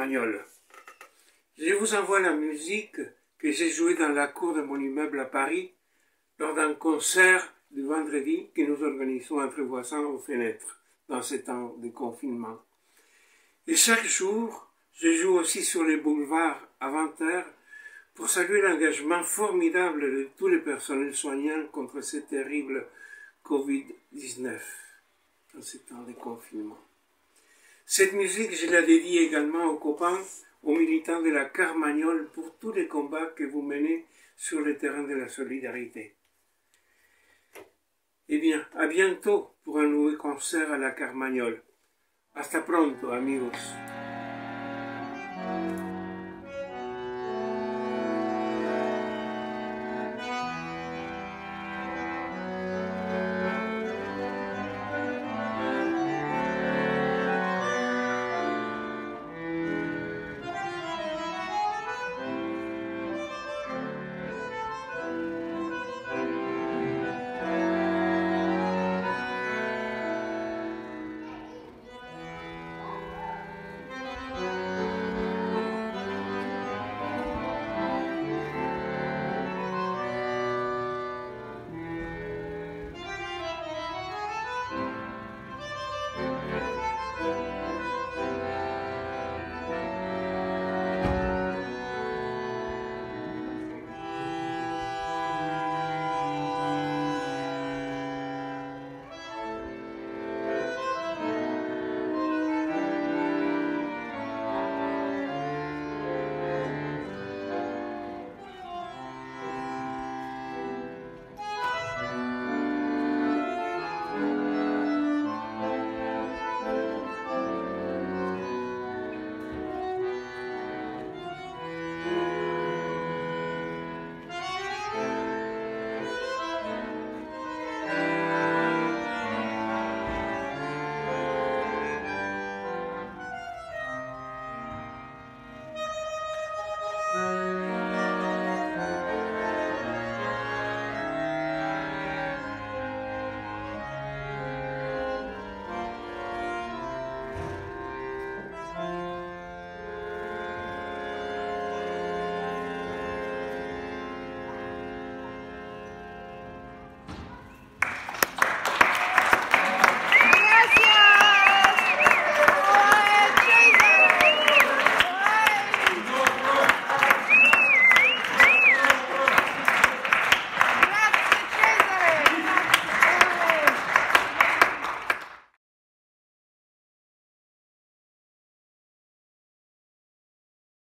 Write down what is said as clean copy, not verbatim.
Carmagnole. Je vous envoie la musique que j'ai jouée dans la cour de mon immeuble à Paris lors d'un concert du vendredi que nous organisons entre voisins aux fenêtres dans ces temps de confinement. Et chaque jour, je joue aussi sur les boulevards à 20h pour saluer l'engagement formidable de tous les personnels soignants contre ce terrible Covid-19 dans ces temps de confinement. Cette musique, je la dédie également aux copains, aux militants de la Carmagnole pour tous les combats que vous menez sur le terrain de la solidarité. Eh bien, à bientôt pour un nouveau concert à la Carmagnole. Hasta pronto, amigos.